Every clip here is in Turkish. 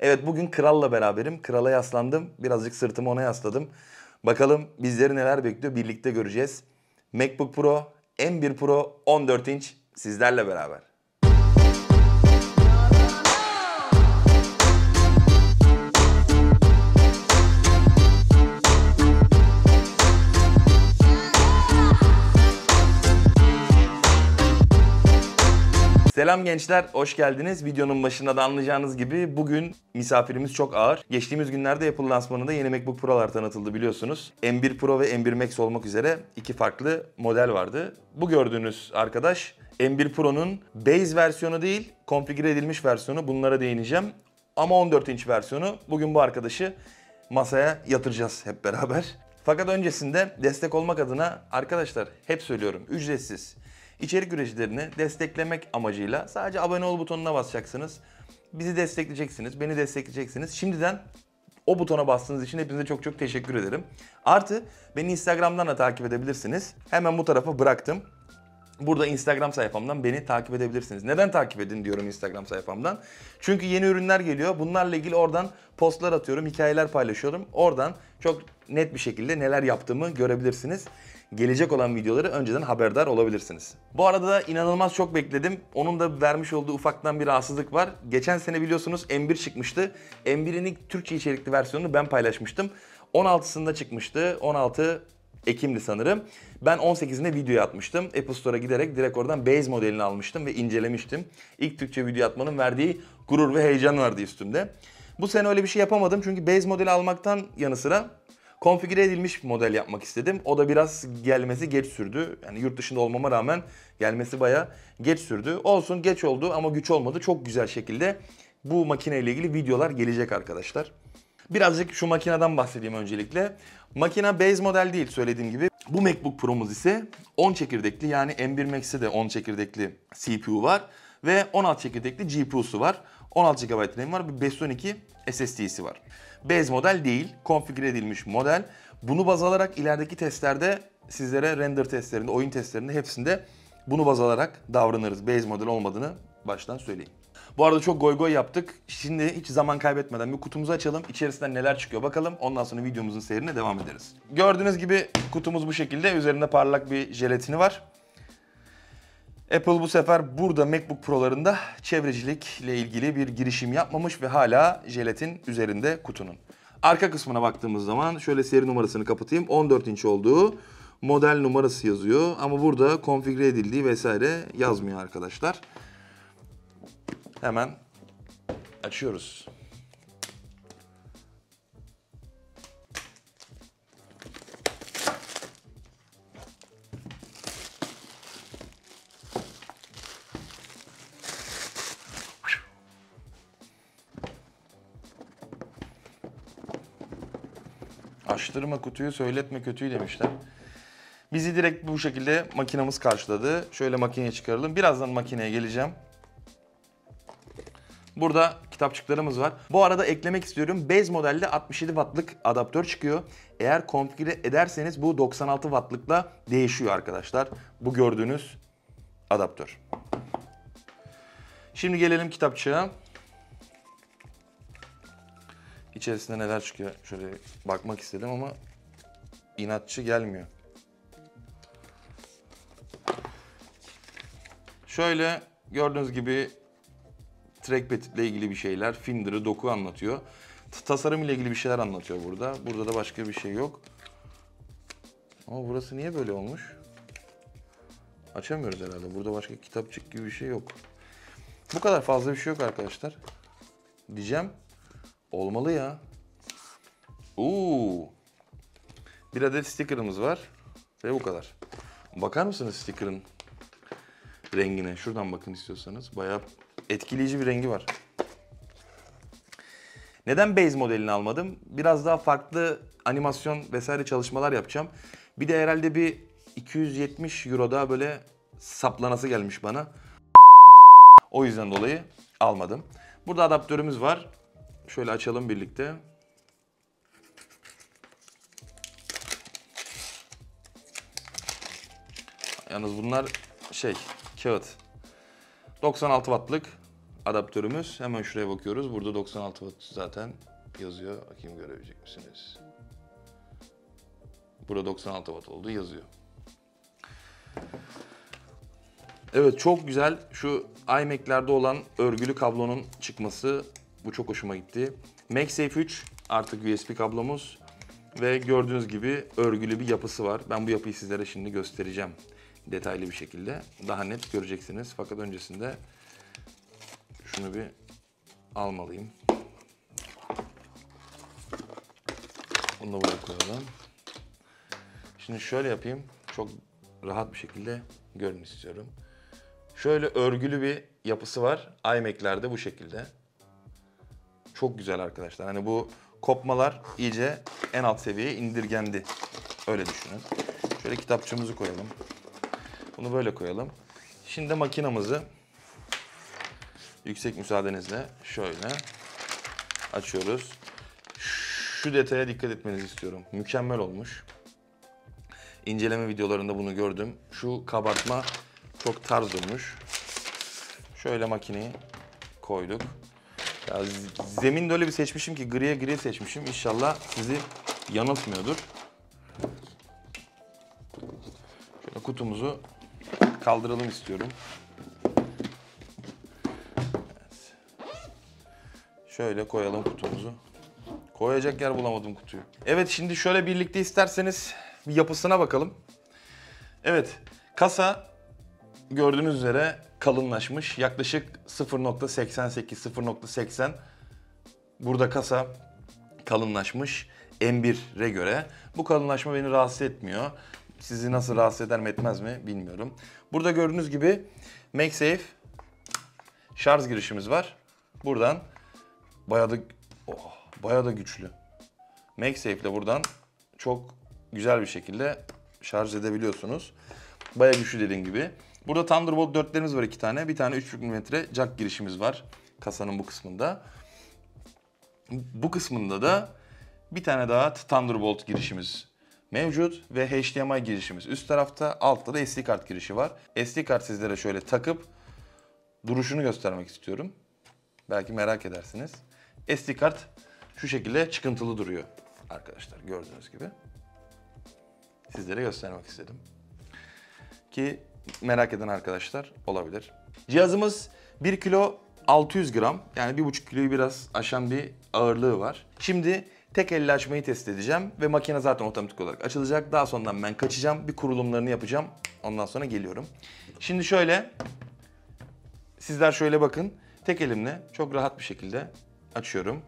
Evet, bugün Kral'la beraberim. Kral'a yaslandım. Birazcık sırtımı ona yasladım. Bakalım bizleri neler bekliyor, birlikte göreceğiz. MacBook Pro, M1 Pro 14 inç sizlerle beraber. Selam gençler, hoş geldiniz. Videonun başında da anlayacağınız gibi bugün misafirimiz çok ağır. Geçtiğimiz günlerde Apple lansmanında yeni MacBook Pro'lar tanıtıldı biliyorsunuz. M1 Pro ve M1 Max olmak üzere iki farklı model vardı. Bu gördüğünüz arkadaş M1 Pro'nun base versiyonu değil, konfigüre edilmiş versiyonu. Bunlara değineceğim. Ama 14 inç versiyonu. Bugün bu arkadaşı masaya yatıracağız hep beraber. Fakat öncesinde destek olmak adına arkadaşlar hep söylüyorum, ücretsiz. İçerik üreticilerini desteklemek amacıyla sadece abone ol butonuna basacaksınız. Bizi destekleyeceksiniz, beni destekleyeceksiniz. Şimdiden o butona bastığınız için hepinize çok çok teşekkür ederim. Artı beni Instagram'dan da takip edebilirsiniz. Hemen bu tarafa bıraktım. Burada Instagram sayfamdan beni takip edebilirsiniz. Neden takip edin diyorum Instagram sayfamdan? Çünkü yeni ürünler geliyor. Bunlarla ilgili oradan postlar atıyorum, hikayeler paylaşıyorum. Oradan çok net bir şekilde neler yaptığımı görebilirsiniz. Gelecek olan videoları önceden haberdar olabilirsiniz. Bu arada da inanılmaz çok bekledim. Onun da vermiş olduğu ufaktan bir rahatsızlık var. Geçen sene biliyorsunuz M1 çıkmıştı. M1'in ilk Türkçe içerikli versiyonunu ben paylaşmıştım. 16'sında çıkmıştı. 16 Ekim'di sanırım. Ben 18'inde video atmıştım. Apple Store'a giderek direkt oradan base modelini almıştım ve incelemiştim. İlk Türkçe video atmanın verdiği gurur ve heyecan vardı üstümde. Bu sene öyle bir şey yapamadım çünkü base modeli almaktan yanı sıra konfigüre edilmiş bir model yapmak istedim. O da biraz gelmesi geç sürdü. Yani yurt dışında olmama rağmen gelmesi bayağı geç sürdü. Olsun, geç oldu ama güç olmadı. Çok güzel şekilde bu makineyle ilgili videolar gelecek arkadaşlar. Birazcık şu makineden bahsedeyim öncelikle. Makine base model değil söylediğim gibi. Bu MacBook Pro'muz ise 10 çekirdekli, yani M1 Max'te de 10 çekirdekli CPU var. Ve 16 çekirdekli GPU'su var. 16 GB RAM var. Bir 512 SSD'si var. Base model değil, konfigüre edilmiş model. Bunu baz alarak ilerideki testlerde sizlere render testlerinde, oyun testlerinde hepsinde bunu baz alarak davranırız. Base model olmadığını baştan söyleyeyim. Bu arada çok goy goy yaptık. Şimdi hiç zaman kaybetmeden bir kutumuzu açalım. İçerisinden neler çıkıyor bakalım. Ondan sonra videomuzun seyrine devam ederiz. Gördüğünüz gibi kutumuz bu şekilde. Üzerinde parlak bir jelatini var. Apple bu sefer burada MacBook Pro'larında çevrecilikle ilgili bir girişim yapmamış ve hala jelatin üzerinde kutunun. Arka kısmına baktığımız zaman şöyle seri numarasını kapatayım. 14 inç olduğu, model numarası yazıyor ama burada konfigüre edildiği vesaire yazmıyor arkadaşlar. Hemen açıyoruz. Açtırma kutuyu, söyletme kötüyü demişler. Bizi direkt bu şekilde makinamız karşıladı. Şöyle makineye çıkaralım. Birazdan makineye geleceğim. Burada kitapçıklarımız var. Bu arada eklemek istiyorum. Base modelde 67 wattlık adaptör çıkıyor. Eğer konfigüre ederseniz bu 96 wattlıkla değişiyor arkadaşlar. Bu gördüğünüz adaptör. Şimdi gelelim kitapçığa. İçerisinde neler çıkıyor? Şöyle bakmak istedim ama inatçı gelmiyor. Şöyle gördüğünüz gibi trackpad ile ilgili bir şeyler, Finder'ı, doku anlatıyor. Tasarım ile ilgili bir şeyler anlatıyor burada. Burada da başka bir şey yok. Ama burası niye böyle olmuş? Açamıyoruz herhalde. Burada başka kitapçık gibi bir şey yok. Bu kadar fazla bir şey yok arkadaşlar. Diyeceğim. Olmalı ya. Bir adet sticker'ımız var. Ve bu kadar. Bakar mısınız sticker'ın rengine? Şuradan bakın istiyorsanız. Bayağı etkileyici bir rengi var. Neden base modelini almadım? Biraz daha farklı animasyon vesaire çalışmalar yapacağım. Bir de herhalde bir 270 euro daha böyle saplanası gelmiş bana. O yüzden dolayı almadım. Burada adaptörümüz var. Şöyle açalım birlikte. Yalnız bunlar kağıt. 96 wattlık adaptörümüz. Hemen şuraya bakıyoruz. Burada 96 watt zaten yazıyor. Bakayım görebilecek misiniz? Burada 96 watt olduğu yazıyor. Evet, çok güzel. Şu iMac'lerde olan örgülü kablonun çıkması, bu çok hoşuma gitti. MagSafe 3 artık USB kablomuz ve gördüğünüz gibi örgülü bir yapısı var. Ben bu yapıyı sizlere şimdi göstereceğim detaylı bir şekilde. Daha net göreceksiniz. Fakat öncesinde şunu bir almalıyım. Bunu da buraya koyalım. Şimdi şöyle yapayım. Çok rahat bir şekilde görün istiyorum. Şöyle örgülü bir yapısı var. iMac'lerde bu şekilde. Çok güzel arkadaşlar. Hani bu kopmalar iyice en alt seviyeye indirgendi. Öyle düşünün. Şöyle kitapçığımızı koyalım. Bunu böyle koyalım. Şimdi makinamızı yüksek müsaadenizle şöyle açıyoruz. Şu detaya dikkat etmenizi istiyorum. Mükemmel olmuş. İnceleme videolarında bunu gördüm. Şu kabartma çok tarz durmuş. Şöyle makineyi koyduk. Ya zemin de öyle bir seçmişim ki griye gri seçmişim. İnşallah sizi yanıltmıyordur. Şöyle kutumuzu kaldıralım istiyorum. Evet. Şöyle koyalım kutumuzu. Koyacak yer bulamadım kutuyu. Evet, şimdi şöyle birlikte isterseniz bir yapısına bakalım. Evet, kasa gördüğünüz üzere kalınlaşmış. Yaklaşık 0.88-0.80 burada kasa kalınlaşmış M1'e göre. Bu kalınlaşma beni rahatsız etmiyor. Sizi nasıl rahatsız eder mi etmez mi bilmiyorum. Burada gördüğünüz gibi MagSafe şarj girişimiz var. Buradan bayağı da güçlü. MagSafe ile buradan çok güzel bir şekilde şarj edebiliyorsunuz. Bayağı güçlü dediğim gibi. Burada Thunderbolt 4'lerimiz var 2 tane. Bir tane 3,5 mm jack girişimiz var kasanın bu kısmında. Bu kısmında da bir tane daha Thunderbolt girişimiz mevcut ve HDMI girişimiz üst tarafta. Altta da SD kart girişi var. SD kart sizlere şöyle takıp duruşunu göstermek istiyorum. Belki merak edersiniz. SD kart şu şekilde çıkıntılı duruyor arkadaşlar, gördüğünüz gibi. Sizlere göstermek istedim. Ki merak eden arkadaşlar olabilir. Cihazımız 1 kilo 600 gram, yani 1,5 kiloyu biraz aşan bir ağırlığı var. Şimdi tek elle açmayı test edeceğim ve makine zaten otomatik olarak açılacak. Daha sonradan ben kaçacağım, bir kurulumlarını yapacağım. Ondan sonra geliyorum. Şimdi şöyle, sizler şöyle bakın. Tek elimle çok rahat bir şekilde açıyorum.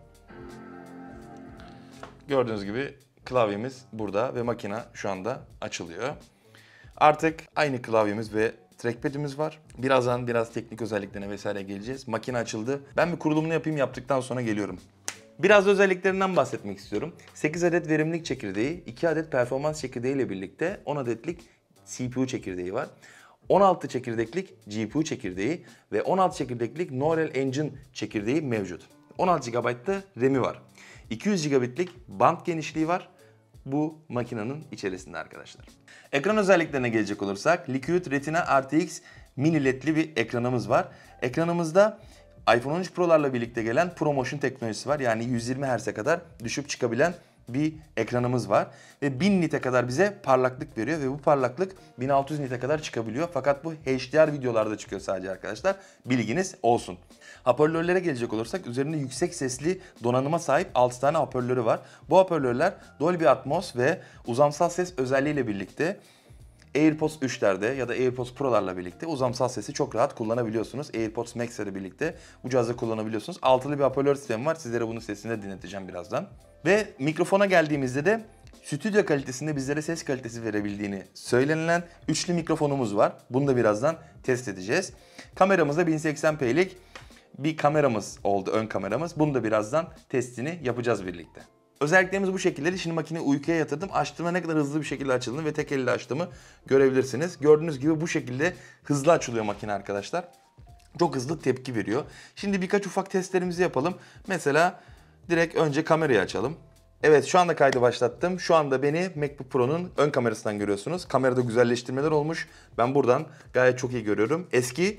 Gördüğünüz gibi klavyemiz burada ve makine şu anda açılıyor. Artık aynı klavyemiz ve trackpad'imiz var. Birazdan biraz teknik özelliklerine vesaire geleceğiz. Makine açıldı. Ben bir kurulumunu yapayım, yaptıktan sonra geliyorum. Biraz özelliklerinden bahsetmek istiyorum. 8 adet verimlilik çekirdeği, 2 adet performans çekirdeği ile birlikte 10 adetlik CPU çekirdeği var. 16 çekirdeklik GPU çekirdeği ve 16 çekirdeklik Neural Engine çekirdeği mevcut. 16 GB'da RAM'i var. 200 GB'lik band genişliği var bu makinenin içerisinde arkadaşlar. Ekran özelliklerine gelecek olursak Liquid Retina RTX mini ledli bir ekranımız var. Ekranımızda iPhone 13 Pro'larla birlikte gelen ProMotion teknolojisi var. Yani 120 Hz'e kadar düşüp çıkabilen bir ekranımız var. Ve 1000 nite kadar bize parlaklık veriyor ve bu parlaklık 1600 nite kadar çıkabiliyor. Fakat bu HDR videolarda çıkıyor sadece arkadaşlar. Bilginiz olsun. Hoparlörlere gelecek olursak üzerinde yüksek sesli donanıma sahip 6 tane hoparlörü var. Bu hoparlörler Dolby Atmos ve uzamsal ses özelliğiyle birlikte AirPods 3'lerde ya da AirPods Pro'larla birlikte uzamsal sesi çok rahat kullanabiliyorsunuz. AirPods Max'leri birlikte bu cihazda kullanabiliyorsunuz. Altılı bir hoparlör sistemi var. Sizlere bunun sesini de dinleteceğim birazdan. Ve mikrofona geldiğimizde de stüdyo kalitesinde bizlere ses kalitesi verebildiğini söylenilen üçlü mikrofonumuz var. Bunu da birazdan test edeceğiz. Kameramızda 1080p'lik bir kameramız oldu, ön kameramız. Bunu da birazdan testini yapacağız birlikte. Özelliklerimiz bu şekilde. Şimdi makineyi uykuya yatırdım. Açtığımda ne kadar hızlı bir şekilde açıldığını ve tek elle açtığımı görebilirsiniz. Gördüğünüz gibi bu şekilde hızlı açılıyor makine arkadaşlar. Çok hızlı tepki veriyor. Şimdi birkaç ufak testlerimizi yapalım. Mesela direkt önce kamerayı açalım. Evet, şu anda kaydı başlattım. Şu anda beni MacBook Pro'nun ön kamerasından görüyorsunuz. Kamerada güzelleştirmeler olmuş. Ben buradan gayet çok iyi görüyorum. Eski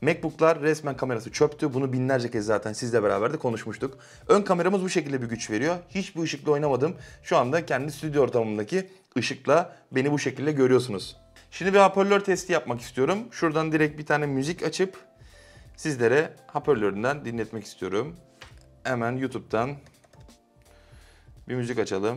MacBook'lar resmen kamerası çöptü. Bunu binlerce kez zaten sizle beraber de konuşmuştuk. Ön kameramız bu şekilde bir güç veriyor. Hiç bu ışıkla oynamadım. Şu anda kendi stüdyo ortamımdaki ışıkla beni bu şekilde görüyorsunuz. Şimdi bir hoparlör testi yapmak istiyorum. Şuradan direkt bir tane müzik açıp sizlere hoparlöründen dinletmek istiyorum. Hemen YouTube'dan bir müzik açalım.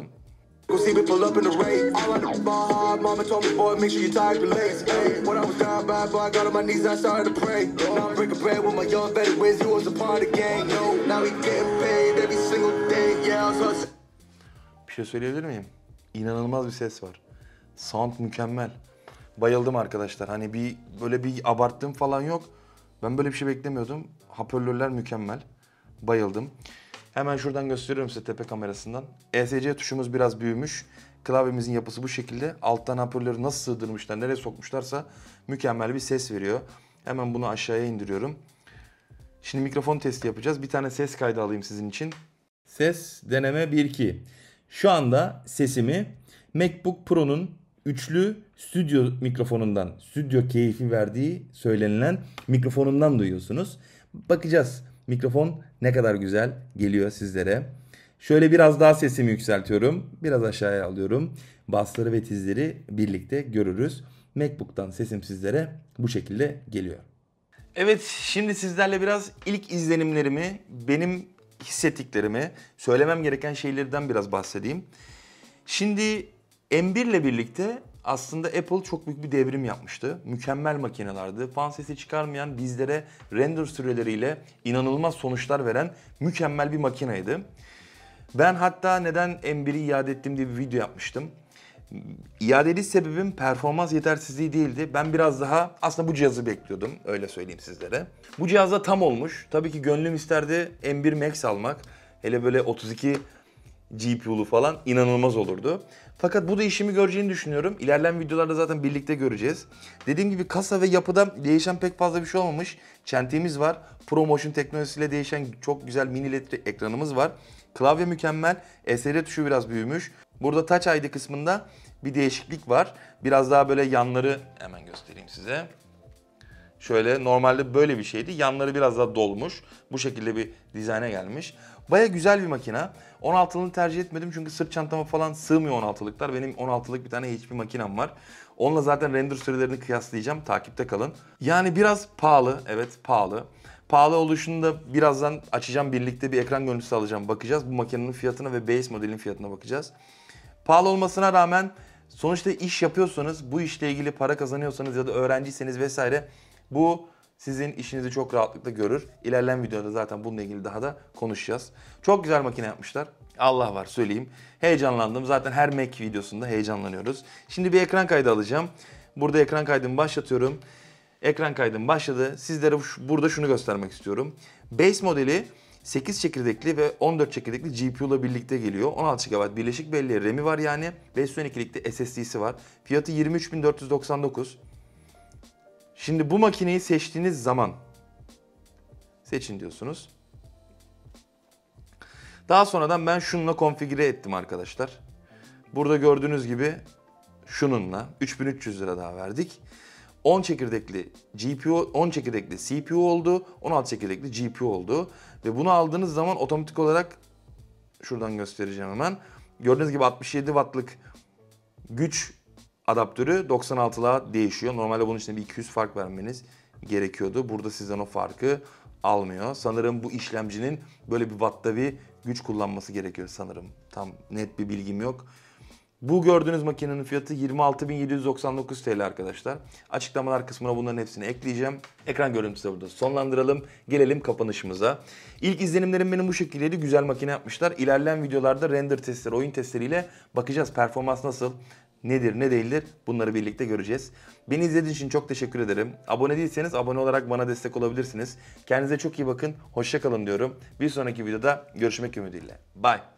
Bir şey söyleyebilir miyim? İnanılmaz bir ses var. Sound mükemmel. Bayıldım arkadaşlar. Hani böyle bir abarttığım falan yok. Ben böyle bir şey beklemiyordum. Hoparlörler mükemmel. Bayıldım. Hemen şuradan gösteriyorum size tepe kamerasından. ESC tuşumuz biraz büyümüş. Klavyemizin yapısı bu şekilde. Alttan hoparlörü nasıl sığdırmışlar, nereye sokmuşlarsa mükemmel bir ses veriyor. Hemen bunu aşağıya indiriyorum. Şimdi mikrofon testi yapacağız. Bir tane ses kaydı alayım sizin için. Ses deneme 1-2. Şu anda sesimi MacBook Pro'nun üçlü stüdyo mikrofonundan, stüdyo keyfi verdiği söylenilen mikrofonundan duyuyorsunuz. Bakacağız mikrofon ne kadar güzel geliyor sizlere. Şöyle biraz daha sesimi yükseltiyorum. Biraz aşağıya alıyorum. Bassları ve tizleri birlikte görürüz. MacBook'tan sesim sizlere bu şekilde geliyor. Evet, şimdi sizlerle biraz ilk izlenimlerimi, benim hissettiklerimi, söylemem gereken şeylerden biraz bahsedeyim. Şimdi M1 ile birlikte aslında Apple çok büyük bir devrim yapmıştı. Mükemmel makinelerdi. Fan sesi çıkarmayan, bizlere render süreleriyle inanılmaz sonuçlar veren mükemmel bir makineydi. Ben hatta neden M1'i iade ettim diye bir video yapmıştım. İade ediş sebebim performans yetersizliği değildi. Ben biraz daha aslında bu cihazı bekliyordum. Öyle söyleyeyim sizlere. Bu cihaz da tam olmuş. Tabii ki gönlüm isterdi M1 Max almak. Hele böyle 32 GPU'lu falan inanılmaz olurdu. Fakat bu da işimi göreceğini düşünüyorum. İlerleyen videolarda zaten birlikte göreceğiz. Dediğim gibi kasa ve yapıda değişen pek fazla bir şey olmamış. Çentiğimiz var. ProMotion teknolojisiyle değişen çok güzel mini LED ekranımız var. Klavye mükemmel. ESC tuşu biraz büyümüş. Burada Touch ID kısmında bir değişiklik var. Biraz daha böyle yanları hemen göstereyim size. Şöyle normalde böyle bir şeydi. Yanları biraz daha dolmuş. Bu şekilde bir dizayna gelmiş. Baya güzel bir makina. 16'lığını tercih etmedim çünkü sırt çantama falan sığmıyor 16'lıklar. Benim 16'lık bir tane HP makinem var. Onunla zaten render sürelerini kıyaslayacağım. Takipte kalın. Yani biraz pahalı. Evet pahalı. Pahalı oluşunu da birazdan açacağım. Birlikte bir ekran görüntüsü alacağım. Bakacağız. Bu makinenin fiyatına ve base modelin fiyatına bakacağız. Pahalı olmasına rağmen sonuçta iş yapıyorsanız, bu işle ilgili para kazanıyorsanız ya da öğrenciyseniz vesaire bu sizin işinizi çok rahatlıkla görür. İlerleyen videoda zaten bununla ilgili daha da konuşacağız. Çok güzel makine yapmışlar. Allah var söyleyeyim. Heyecanlandım. Zaten her Mac videosunda heyecanlanıyoruz. Şimdi bir ekran kaydı alacağım. Burada ekran kaydımı başlatıyorum. Ekran kaydım başladı. Sizlere burada şunu göstermek istiyorum. Base modeli 8 çekirdekli ve 14 çekirdekli GPU ile birlikte geliyor. 16 GB birleşik belleği RAM'i var yani. 512'lik de SSD'si var. Fiyatı 23.499. Şimdi bu makineyi seçtiğiniz zaman seçin diyorsunuz. Daha sonradan ben şununla konfigüre ettim arkadaşlar. Burada gördüğünüz gibi şununla 3300 lira daha verdik. 10 çekirdekli GPU, 10 çekirdekli CPU oldu, 16 çekirdekli GPU oldu. Ve bunu aldığınız zaman otomatik olarak şuradan göstereceğim hemen. Gördüğünüz gibi 67 wattlık güç adaptörü 96'la değişiyor. Normalde bunun için bir 200 fark vermeniz gerekiyordu. Burada sizden o farkı almıyor. Sanırım bu işlemcinin böyle bir watt'ta bir güç kullanması gerekiyor sanırım. Tam net bir bilgim yok. Bu gördüğünüz makinenin fiyatı 26.799 TL arkadaşlar. Açıklamalar kısmına bunların hepsini ekleyeceğim. Ekran görüntüsü burada sonlandıralım. Gelelim kapanışımıza. İlk izlenimlerim benim bu şekildeydi. Güzel makine yapmışlar. İlerleyen videolarda render testleri, oyun testleriyle bakacağız. Performans nasıl, nedir, ne değildir bunları birlikte göreceğiz. Beni izlediğiniz için çok teşekkür ederim. Abone değilseniz abone olarak bana destek olabilirsiniz. Kendinize çok iyi bakın. Hoşça kalın diyorum. Bir sonraki videoda görüşmek ümidiyle. Bye.